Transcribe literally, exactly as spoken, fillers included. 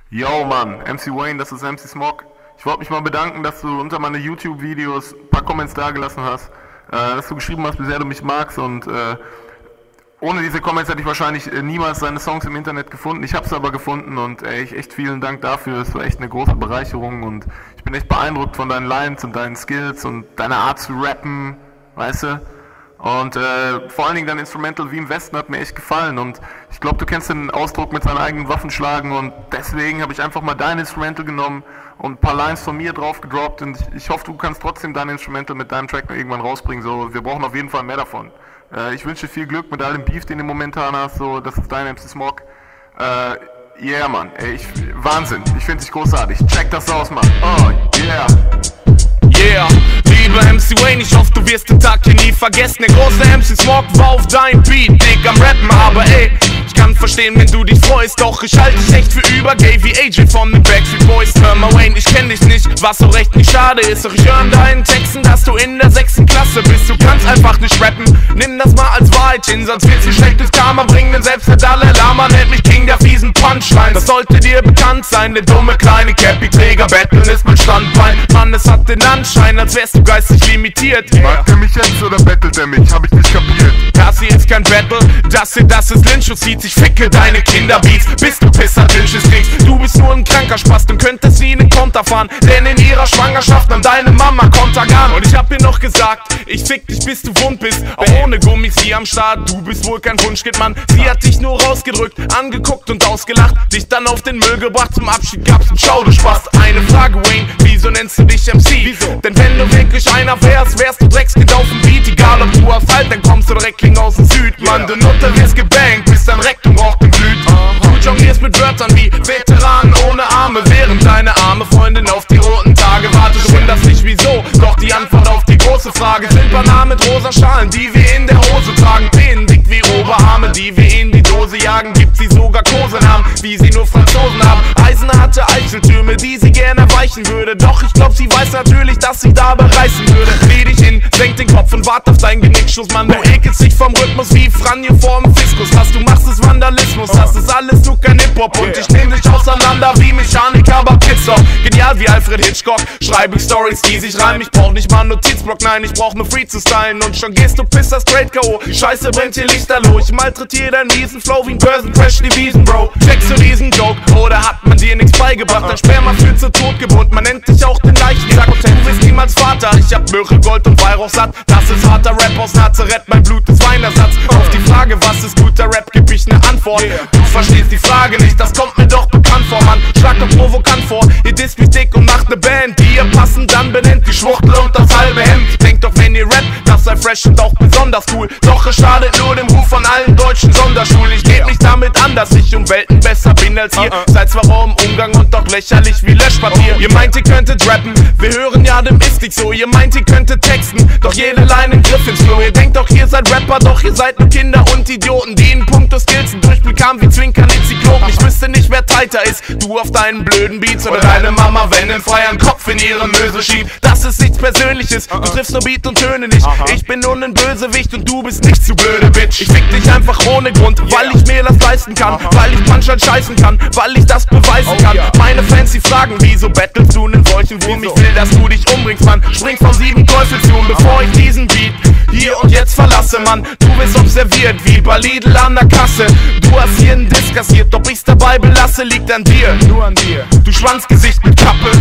Yo Mann, M C Wayne, das ist M C Smog. Ich wollte mich mal bedanken, dass du unter meine YouTube-Videos ein paar Comments dagelassen hast, äh, dass du geschrieben hast, wie sehr du mich magst, und äh, ohne diese Comments hätte ich wahrscheinlich äh, niemals deine Songs im Internet gefunden. Ich habe sie aber gefunden und ey, ich, echt vielen Dank dafür. Es war echt eine große Bereicherung und ich bin echt beeindruckt von deinen Lines und deinen Skills und deiner Art zu rappen, weißt du? Und äh, vor allen Dingen dein Instrumental wie im Westen hat mir echt gefallen und ich glaube, du kennst den Ausdruck mit seinen eigenen Waffen schlagen, und deswegen habe ich einfach mal dein Instrumental genommen und ein paar Lines von mir drauf gedroppt, und ich, ich hoffe, du kannst trotzdem dein Instrumental mit deinem Track noch irgendwann rausbringen. So, wir brauchen auf jeden Fall mehr davon. Äh, ich wünsche dir viel Glück mit all dem Beef, den du momentan hast. So, das ist dein M C Smog. Äh, yeah, Mann. Ey, ich, Wahnsinn. Ich finde dich großartig. Check das aus, Mann. Oh, yeah. Yeah, liebe M C Wayne, ich hoffe, du wirst den Tag hier nie vergessen. Der große M C Smog war auf dein Beat, dick am Rappen, aber ey, ich kann verstehen, wenn du dich freust, doch ich halte dich echt für übergay wie A J von den Backstreet Boys. Hör mal Wayne, ich kenn dich nicht, was so recht nicht schade ist, doch ich höre in deinen Texten, dass du in der sechsten Klasse bist. Du kannst einfach nicht rappen, nimm das mal als Wahrheit hin, sonst wird's dir schlechtes Karma bringen, denn selbst der Dalai Lama nennt mich King der fiesen Punchline. Das sollte dir bekannt sein, der dumme kleine Cappy-Träger, Battlen ist mein Standbein. Mann, es hat den Anschein, als wärst du geistig limitiert. Mag er mich jetzt oder bettelt er mich? Hab ich nicht kapiert. Das hier ist kein Battle, das hier, das ist Lynch, zieht. Ich ficke deine Kinderbeats, bis du Pisser Dünnsches kriegst. Du bist nur ein kranker Spast und könntest wie einen Konter fahren, denn in ihrer Schwangerschaft nahm deine Mama Kontergan. Und ich hab dir noch gesagt, ich fick dich bis du wund bist, auch ohne Gummis wie am Start. Du bist wohl kein Wunschkind, Mann. Sie hat dich nur rausgedrückt, angeguckt und ausgelacht, dich dann auf den Müll gebracht. Zum Abschied gab's einen Schau, du Spast. Eine Frage, Wayne, wieso nennst du dich M C? Wieso? Denn wenn du wirklich einer wärst, wärst du Dreckskind auf dem Beat. Egal ob du Asphalt, dann kommst du Dreckling aus dem Süd. Mann, du Nutter wirst gebankt, bis dein Rektum raucht im Blüt. Du jonglierst mit Wörtern wie Veteranen ohne Arme, während deine arme Freundin auf die roten Tage wartet. Du wunderst nicht wieso, doch die Antwort auf die große Frage sind Bananen mit rosa Schalen, die wir in der Hose tragen. Penen dick wie Oberarme, die wir in die Dose jagen. Gibt sie sogar Kosenamen, wie sie nur Franzosen haben. Eisenharte Eicheltürme, die sie gerne erweichen würde. Doch ich glaub, sie weiß natürlich, dass sie dabei reißen würde. Dreh dich hin, senk den Kopf und wart auf deinen Genickschuss. Mann, du ekelst dich vom Rhythmus wie Franje vorm Fiskus. Was du machst, ist Vandalismus, das ist alles nur kein Hip-Hop. Und ich nehm dich auseinander wie Mechanik, aber Kids doch. Genial wie Alfred Hitchcock, schreibe ich Stories, die sich reimen. Ich brauch nicht mal einen Notizblock, nein, ich brauch nur Free zu stylen. Und schon gehst du Pisser straight K O. Die Scheiße brennt hier lichterloh. Ich malträtiere deinen miesen Flow wie ein Börsencrash, die Wiesen, Bro. Checkst du diesen Joke, oder hat man dir nichts beigebracht? Dein Sperma führt zu Tod gebunden, man nennt dich auch den Leichensack. Du bist niemals Vater, ich hab Möhre, Gold und Weihrauch satt. Das ist harter Rap aus Nazareth, mein Blut ist Weinersatz. Auf die Frage, was ist guter Rap, geb ich ne Antwort. Du verstehst die Frage nicht, das kommt mir doch bekannt vor, Mann. Schlag doch provokant vor, ihr disst mich dick und macht ne Band, die ihr passend dann benennt, die Schwuchtel und das halbe Hemd. Denkt doch, wenn ihr rappt, das sei fresh und auch besonders cool. Doch es schadet nur dem Ruf von allen deutschen Sonderschulen. Ich geb mich damit an, dass ich um Welten besser bin als ihr. Seid zwar roh im Umgang und doch lächerlich wie Löschpapier. Ihr meint, ihr könntet rappen, wir hören ja, dem ist nicht so. Ihr meint, ihr könntet texten, doch jede Line in Griff ins Klo. Ihr denkt doch, ihr seid Rapper, doch ihr seid nur Kinder und Idioten, die in puncto Skills einen Durchblick haben wie Zwinkern in Zyklopen. Ich wüsste nicht, wer tighter ist, du auf deinen blöden Beats oder deine Mama, wenn den freien Kopf in ihre Möse schiebt. Das ist nichts Persönliches, du triffst nur Beat und Töne nicht. Ich bin nur ein Bösewicht und du bist nicht zu blöde, Bitch. Ich fick dich einfach ohne Grund, weil ich mir das leisten kann, weil ich Punchline scheißen kann, weil ich das beweisen kann. Meine Fans, die fragen, wieso battlest du einen solchen Wurm? Ich will, dass du dich umbringst, Mann. Spring vom sieben Teufelsjungen, bevor ich diesen Beat hier und jetzt verlasse, Mann. Du bist observiert wie bei Lidl an der Kasse. Du hast hier einen Diss kassiert, ob ich's dabei belasse, liegt an dir. Nur an dir. Du Schwanzgesicht mit Kappe,